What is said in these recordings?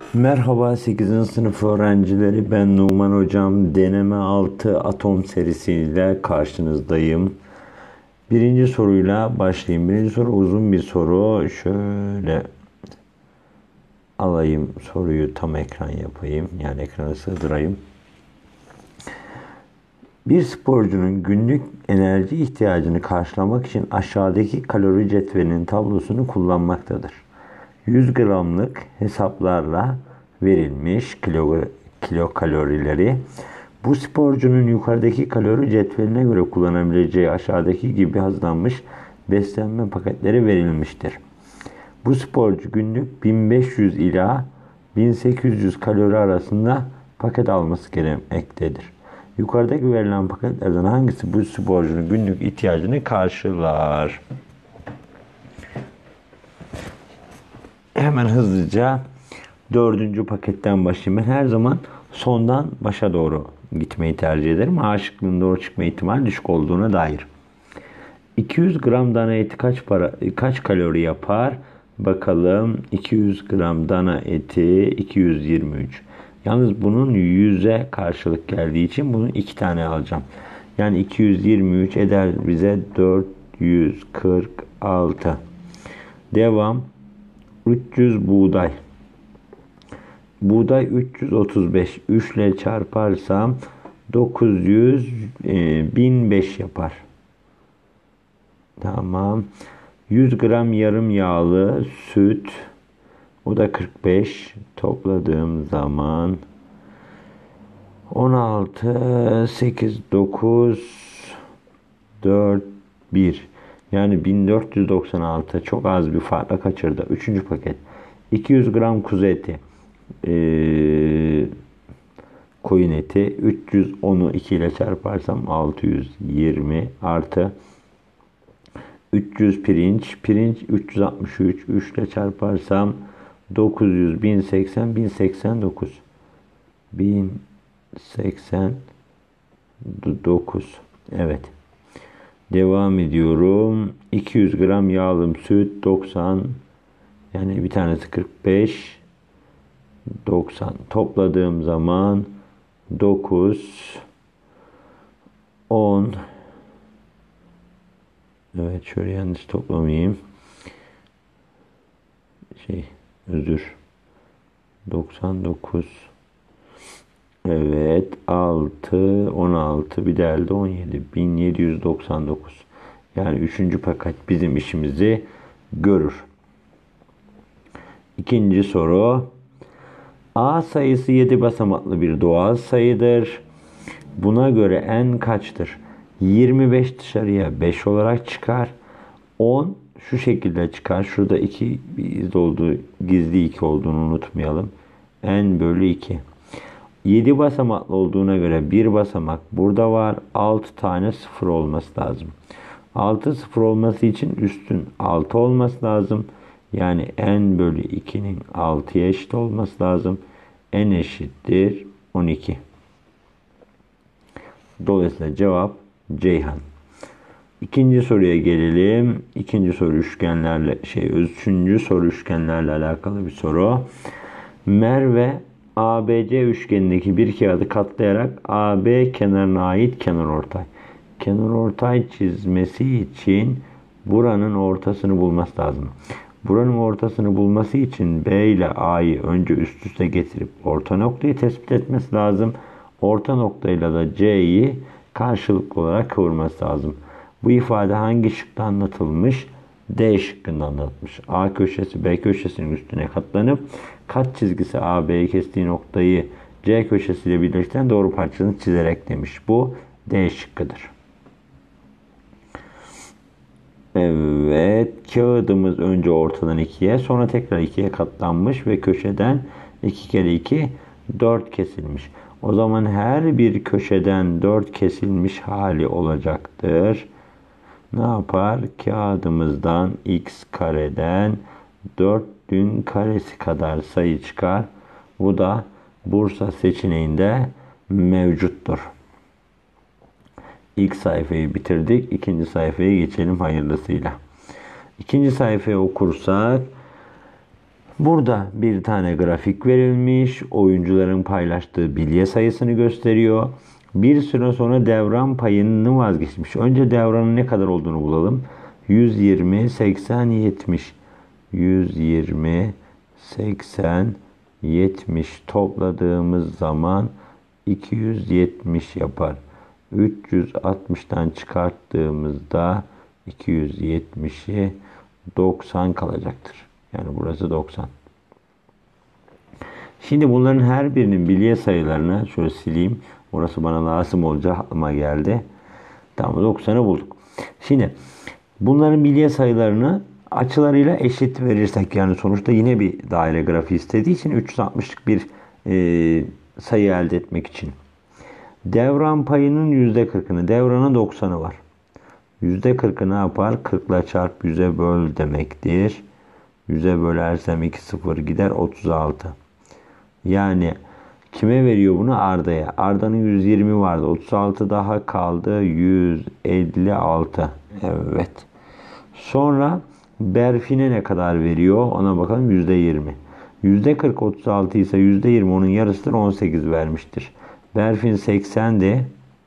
Merhaba 8. sınıf öğrencileri, ben Numan Hocam. Deneme 6 atom serisiyle karşınızdayım. Birinci soruyla başlayayım. Birinci soru uzun bir soru. Şöyle alayım soruyu, tam ekran yapayım. Yani ekrana sığdırayım. Bir sporcunun günlük enerji ihtiyacını karşılamak için aşağıdaki kalori cetvelinin tablosunu kullanmaktadır. 100 gramlık hesaplarla verilmiş kilokalorileri bu sporcunun yukarıdaki kalori cetveline göre kullanabileceği aşağıdaki gibi hazırlanmış beslenme paketleri verilmiştir. Bu sporcu günlük 1500 ila 1800 kalori arasında paket alması gerekmektedir. Yukarıdaki verilen paketlerden hangisi bu sporcunun günlük ihtiyacını karşılar? Hemen hızlıca 4. paketten başlayayım. Ben her zaman sondan başa doğru gitmeyi tercih ederim. A şıkkının doğru çıkma ihtimali düşük olduğuna dair. 200 gram dana eti kaç kalori yapar? Bakalım. 200 gram dana eti 223. Yalnız bunun 100'e karşılık geldiği için bunu 2 tane alacağım. Yani 223 eder bize 446. Devam. 300 buğday. Buğday 335. 3 ile çarparsam 900 1005 yapar. Tamam. 100 gram yarım yağlı süt. O da 45. Topladığım zaman 16 8 9 4 1. Yani 1496. Çok az bir farkla kaçırdı. 3. paket. 200 gram kuzu eti. Koyun eti. 310'u 2 ile çarparsam 620 artı 300 pirinç. Pirinç 363. 3 ile çarparsam 900, 1080, 1089. 1089. Evet. Devam ediyorum. 200 gram yağlım süt 90. Yani bir tanesi 45. 90. Topladığım zaman 9 10. Evet, şöyle yanlış toplamayayım. Özür. 99. Evet, 6 16 bir de elde 17. 1799. Yani 3. paket bizim işimizi görür. İkinci soru. A sayısı 7 basamaklı bir doğal sayıdır. Buna göre n kaçtır? 25 dışarıya 5 olarak çıkar. 10 şu şekilde çıkar. Şurada 2 iz olduğu, gizli 2 olduğunu unutmayalım. N bölü 2. 7 basamaklı olduğuna göre bir basamak burada var. 6 tane 0 olması lazım. 6 0 olması için üstün 6 olması lazım. Yani n bölü 2'nin 6'ya eşit olması lazım. N eşittir 12. Dolayısıyla cevap Ceyhan. İkinci soruya gelelim. İkinci soru üçüncü soru üçgenlerle alakalı bir soru. Merve ABC üçgenindeki bir kağıdı katlayarak AB kenarına ait kenarortay. Kenarortay çizmesi için buranın ortasını bulması lazım. Buranın ortasını bulması için B ile A'yı önce üst üste getirip orta noktayı tespit etmesi lazım. Orta noktayla da C'yi karşılıklı olarak kıvırması lazım. Bu ifade hangi şıkta anlatılmış? D şıkkında anlatmış. A köşesi B köşesinin üstüne katlanıp kat çizgisi AB'yi kestiği noktayı C köşesiyle birleştiren doğru parçasını çizerek demiş. Bu D şıkkıdır. Evet, kağıdımız önce ortadan 2'ye, sonra tekrar 2'ye katlanmış ve köşeden 2 kere 2 4 kesilmiş. O zaman her bir köşeden 4 kesilmiş hali olacaktır. Ne yapar? Kağıdımızdan x kareden 4'ün karesi kadar sayı çıkar. Bu da Bursa seçeneğinde mevcuttur. İlk sayfayı bitirdik. İkinci sayfaya geçelim hayırlısıyla. İkinci sayfayı okursak Burada bir tane grafik verilmiş. Oyuncuların paylaştığı bilye sayısını gösteriyor. Bir süre sonra devran payını vazgeçmiş. Önce devranın ne kadar olduğunu bulalım. 120, 80, 70. 120, 80, 70 topladığımız zaman 270 yapar. 360'tan çıkarttığımızda 270'i 90 kalacaktır. Yani burası 90. Şimdi bunların her birinin bilye sayılarını şöyle sileyim. Orası bana lazım olacak, aklıma geldi. Tamam, 90'ı bulduk. Şimdi bunların bilye sayılarını açılarıyla eşit verirsek, yani sonuçta yine bir daire grafiği istediği için 360'lık bir sayı elde etmek için. Devran payının %40'ını, devranın 90'ı var. %40'ı ne yapar? 40 ile çarp 100'e böl demektir. 100'e bölersem 2 0 gider, 36. Yani kime veriyor bunu? Arda'ya. Arda'nın 120 vardı. 36 daha kaldı. 156. Evet. Sonra Berfin'e ne kadar veriyor? Ona bakalım. %20. %40 36 ise %20 onun yarısıdır. 18 vermiştir. Berfin 80'de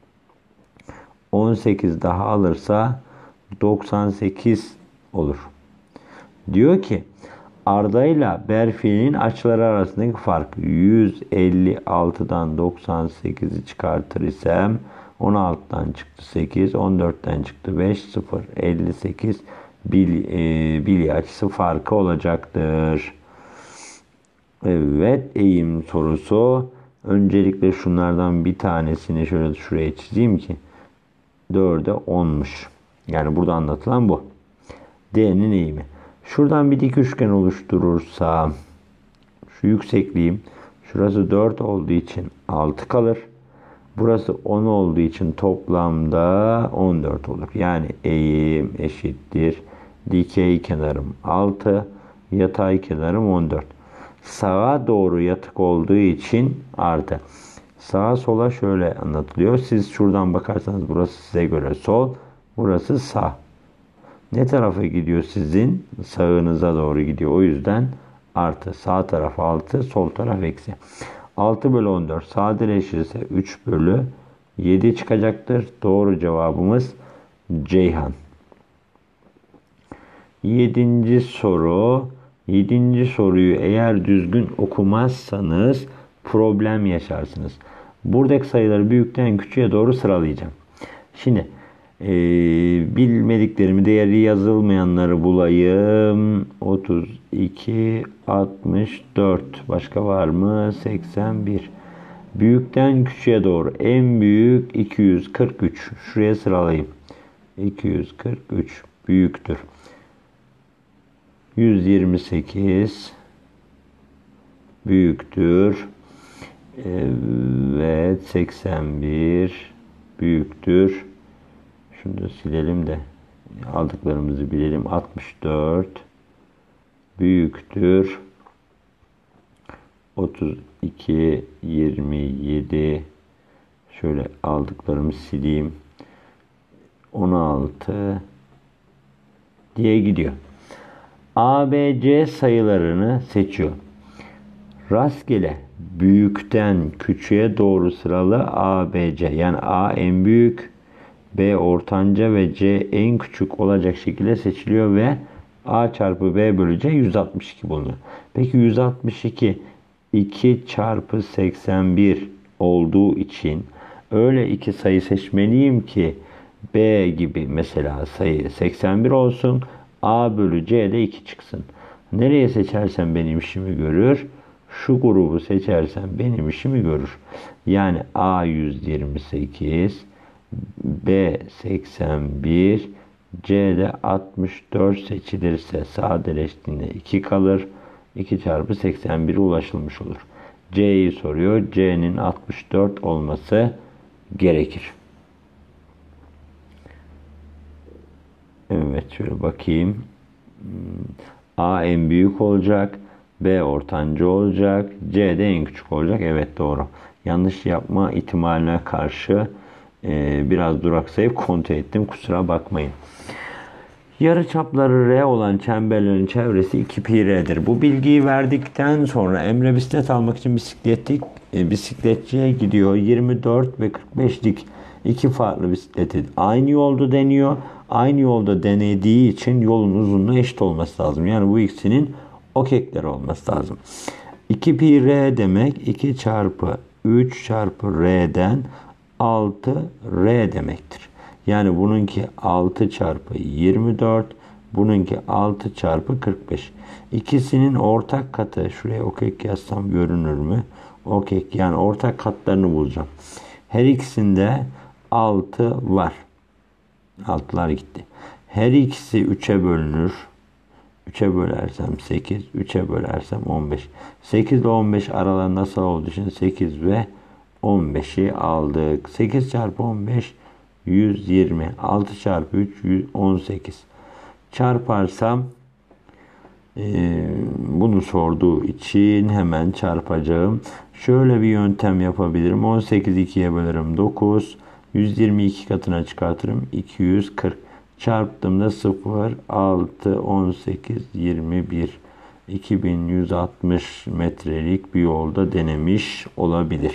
18 daha alırsa 98 olur. Diyor ki Arda ile Berfin'in açıları arasındaki fark 156'dan 98'i çıkartır isem 16'dan çıktı 8, 14'ten çıktı 5, 0, 58 bilye açısı farkı olacaktır. Evet, eğim sorusu. Öncelikle şunlardan bir tanesini şöyle şuraya çizeyim ki 4'e 10'muş. Yani burada anlatılan bu. D'nin eğimi. Şuradan bir dik üçgen oluşturursam şu yüksekliğim, şurası 4 olduğu için 6 kalır. Burası 10 olduğu için toplamda 14 olur. Yani eğim eşittir. Dikey kenarım 6, yatay kenarım 14. Sağa doğru yatık olduğu için artı. Sağa sola şöyle anlatılıyor. Siz şuradan bakarsanız burası size göre sol, burası sağ. Ne tarafa gidiyor sizin? Sağınıza doğru gidiyor. O yüzden artı. Sağ taraf 6, sol taraf eksi. 6 bölü 14 sadeleşirse 3 bölü 7 çıkacaktır. Doğru cevabımız Ceyhan. 7. soru. 7. soruyu eğer düzgün okumazsanız problem yaşarsınız. Buradaki sayıları büyükten küçüğe doğru sıralayacağım. Şimdi bilmediklerimi, değeri yazılmayanları bulayım. 32, 64. Başka var mı? 81. Büyükten küçüğe doğru. En büyük 243. Şuraya sıralayayım. 243 büyüktür. 128 büyüktür. Evet, 81 büyüktür. Şunu da silelim de aldıklarımızı bilelim. 64 büyüktür. 32, 27 şöyle aldıklarımı sileyim. 16 diye gidiyor. A, B, C sayılarını seçiyor. Rastgele büyükten küçüğe doğru sıralı A, B, C. Yani A en büyük, B ortanca ve C en küçük olacak şekilde seçiliyor ve A çarpı B bölü C 162 bulunuyor. Peki 162 2 çarpı 81 olduğu için öyle iki sayı seçmeliyim ki B gibi mesela sayı 81 olsun. A bölü C de 2 çıksın. Nereye seçersem benim işimi görür. Şu grubu seçersem benim işimi görür. Yani A 128, B 81, C'de 64 seçilirse sadeleştiğinde 2 kalır. 2 çarpı 81'e ulaşılmış olur. C'yi soruyor. C'nin 64 olması gerekir. Evet, şöyle bakayım. A en büyük olacak. B ortanca olacak. C de en küçük olacak. Evet, doğru. Yanlış yapma ihtimaline karşı biraz duraksayıp kontrol ettim. Kusura bakmayın. Yarıçapları R olan çemberlerin çevresi 2 pi r'dir. Bu bilgiyi verdikten sonra Emre bisiklet almak için bisikletçiye gidiyor. 24 ve 45'lik iki farklı bisikleti aynı yolda deniyor. Aynı yolda denediği için yolun uzunluğu eşit olması lazım. Yani bu ikisinin okekleri olması lazım. 2 pi r demek 2 çarpı 3 çarpı r'den 6 r demektir. Yani bununki 6 çarpı 24, bununki 6 çarpı 45. İkisinin ortak katı, şuraya okek yazsam görünür mü? Okek, yani ortak katlarını bulacağım. Her ikisinde 6 var. 6'lar gitti. Her ikisi 3'e bölünür. 3'e bölersem 8, 3'e bölersem 15. 8 ile 15 aralarında nasıl olduğu için 8 ve 15'i aldık. 8 çarpı 15 120. 6 çarpı 3 118. Çarparsam bunu sorduğu için hemen çarpacağım. Şöyle bir yöntem yapabilirim. 18 2'ye bölerim 9. 122 katına çıkartırım. 240. Çarptığımda 0, 6, 18, 21. 2160 metrelik bir yolda denemiş olabilir.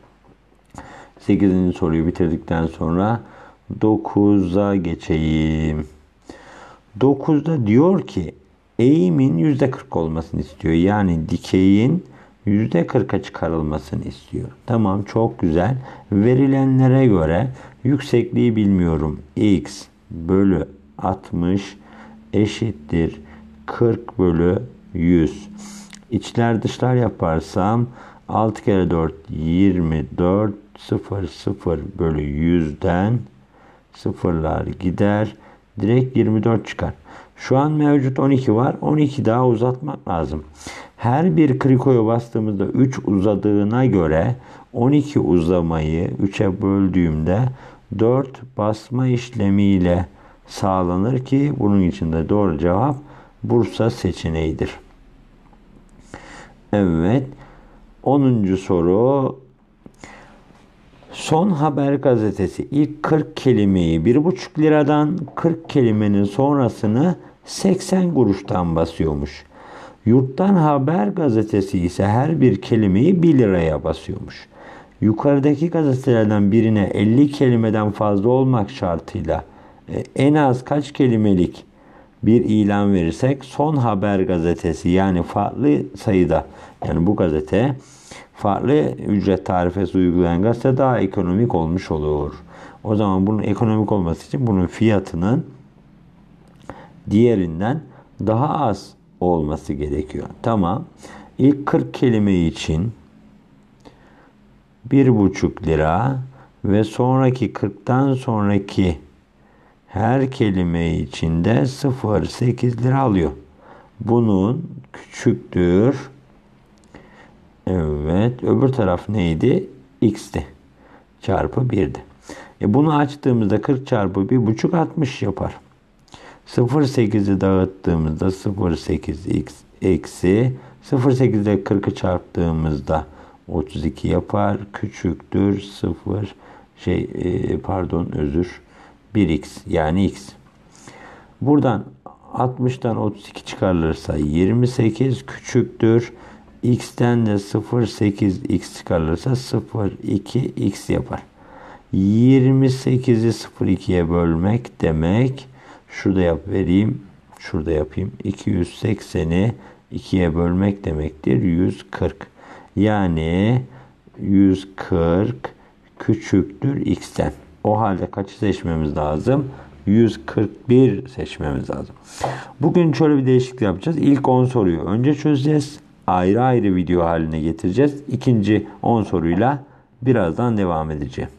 8. soruyu bitirdikten sonra 9'a geçeyim. 9'da diyor ki eğimin %40 olmasını istiyor. Yani dikeyin %40'a çıkarılmasını istiyor. Tamam, çok güzel. Verilenlere göre yüksekliği bilmiyorum. X bölü 60 eşittir 40 bölü 100. İçler dışlar yaparsam 6 kere 4 24, 0 bölü 100'den sıfırlar gider. Direkt 24 çıkar. Şu an mevcut 12 var. 12 daha uzatmak lazım. Her bir krikoya bastığımızda 3 uzadığına göre 12 uzamayı 3'e böldüğümde 4 basma işlemiyle sağlanır ki bunun için de doğru cevap Bursa seçeneğidir. Evet. 10. soru. Son Haber gazetesi ilk 40 kelimeyi 1,5 liradan, 40 kelimenin sonrasını 80 kuruştan basıyormuş. Yurttan Haber gazetesi ise her bir kelimeyi 1 liraya basıyormuş. Yukarıdaki gazetelerden birine 50 kelimeden fazla olmak şartıyla en az kaç kelimelik bir ilan verirsek Son Haber gazetesi, yani farklı sayıda, yani bu gazete farklı ücret tarifesi uygulayan gazete daha ekonomik olmuş olur. O zaman bunun ekonomik olması için bunun fiyatının diğerinden daha az olması gerekiyor. Tamam. İlk 40 kelime için 1,5 lira ve sonraki 40'tan sonraki her kelime için de 0,8 lira alıyor. Bunun küçüktür. Evet. Öbür taraf neydi? X'ti. Çarpı 1'di. Bunu açtığımızda 40 çarpı 1,5 60 yapar. 0,8'i dağıttığımızda 0,8x eksi 0,8 ile 40'ı çarptığımızda 32 yapar. Küçüktür 1x, yani x. Buradan 60'tan 32 çıkarılırsa 28, küçüktür. X'ten de 0,8x çıkarılırsa 0,2x yapar. 28'i 0,2'ye bölmek demek, şurada vereyim, şurada yapayım. 280'i 2'ye bölmek demektir. 140. Yani 140 küçüktür x'ten. O halde kaçı seçmemiz lazım? 141 seçmemiz lazım. Bugün şöyle bir değişiklik yapacağız. İlk 10 soruyu önce çözeceğiz. Ayrı ayrı video haline getireceğiz. İkinci 10 soruyla birazdan devam edeceğim.